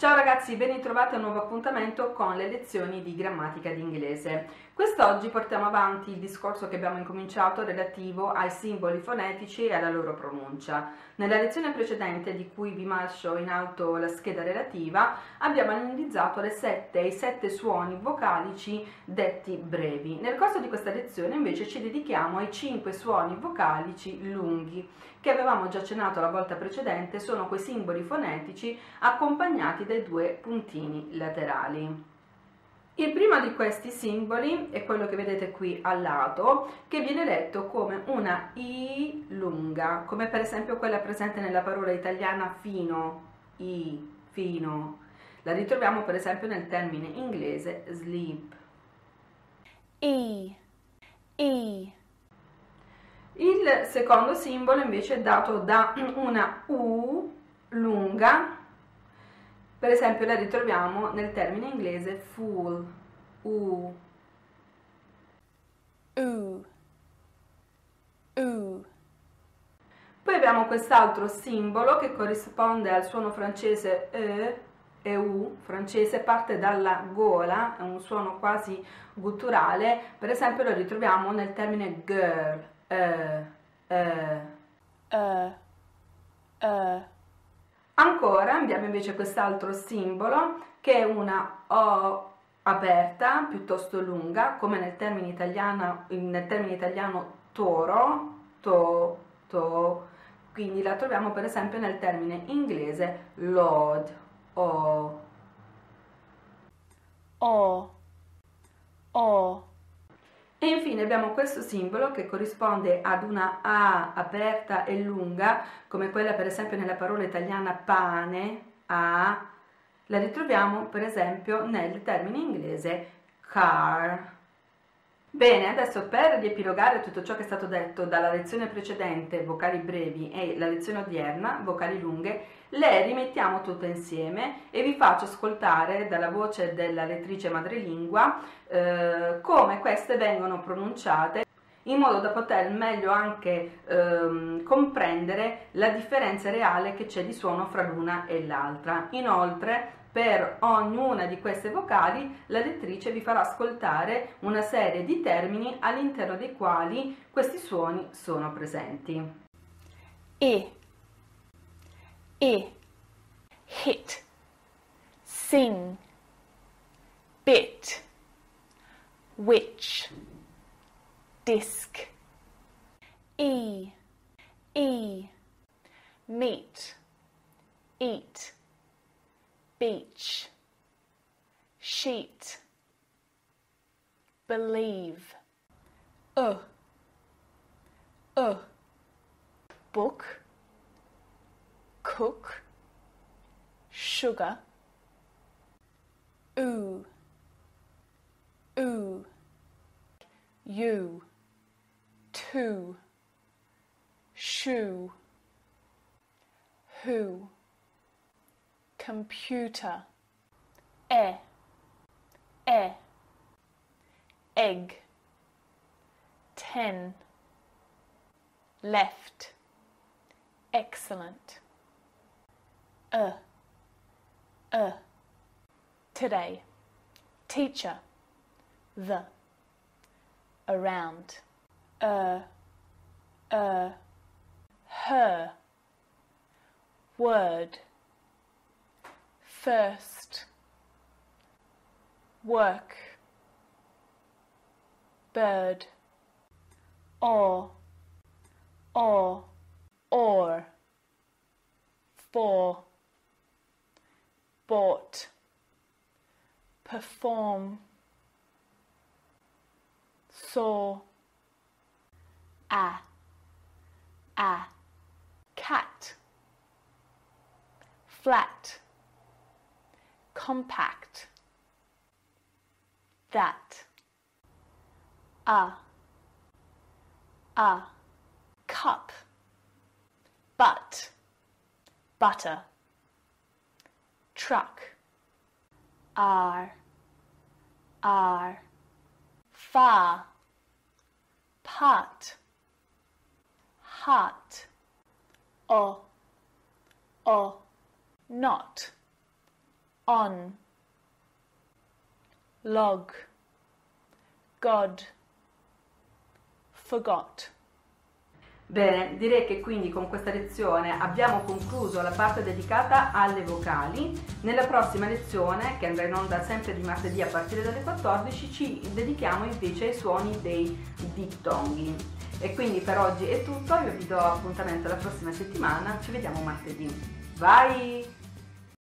Ciao ragazzi, ben ritrovati a un nuovo appuntamento con le lezioni di grammatica d'inglese. Quest'oggi portiamo avanti il discorso che abbiamo incominciato relativo ai simboli fonetici e alla loro pronuncia. Nella lezione precedente, di cui vi lascio in alto la scheda relativa, abbiamo analizzato i sette suoni vocalici detti brevi. Nel corso di questa lezione invece ci dedichiamo ai 5 suoni vocalici lunghi, che avevamo già accennato la volta precedente. Sono quei simboli fonetici accompagnati dai 2 puntini laterali. Il primo di questi simboli è quello che vedete qui al lato, che viene letto come una I lunga, come per esempio quella presente nella parola italiana fino, I, fino. La ritroviamo per esempio nel termine inglese sleep. E. Il secondo simbolo invece è dato da una U lunga. Per esempio la ritroviamo nel termine inglese full, U. Poi abbiamo quest'altro simbolo che corrisponde al suono francese e U, francese, parte dalla gola, è un suono quasi gutturale. Per esempio lo ritroviamo nel termine girl, Ancora abbiamo invece quest'altro simbolo che è una O aperta, piuttosto lunga, come nel termine italiano toro, to, quindi la troviamo per esempio nel termine inglese lord, o. E infine abbiamo questo simbolo che corrisponde ad una A aperta e lunga, come quella per esempio nella parola italiana pane, A. La ritroviamo per esempio nel termine inglese car. Bene, adesso per riepilogare tutto ciò che è stato detto dalla lezione precedente, vocali brevi, e la lezione odierna, vocali lunghe, le rimettiamo tutte insieme e vi faccio ascoltare dalla voce della lettrice madrelingua come queste vengono pronunciate, in modo da poter meglio anche comprendere la differenza reale che c'è di suono fra l'una e l'altra. Inoltre, per ognuna di queste vocali la lettrice vi farà ascoltare una serie di termini all'interno dei quali questi suoni sono presenti. E. Hit. Sing. Bit. Witch. Disc. E. Meet. Eat. Beach. Sheet. Believe. Book. Cook. Sugar. You. Two. Shoe. Who. Computer. Egg. 10. Left. Excellent. Today. Teacher. The. Around. Her. Word. First. Work. Bird. Or. For. Bought. Perform. Saw. A. Cat. Flat. Compact. That. A. Cup. But. Butter. Truck. R. Far. Part. Heart. Not. on, log, God, forgot. Bene, direi che quindi con questa lezione abbiamo concluso la parte dedicata alle vocali. Nella prossima lezione, che andrà in onda sempre di martedì a partire dalle 14, ci dedichiamo invece ai suoni dei dittonghi. E quindi per oggi è tutto, io vi do appuntamento la prossima settimana, ci vediamo martedì. Bye!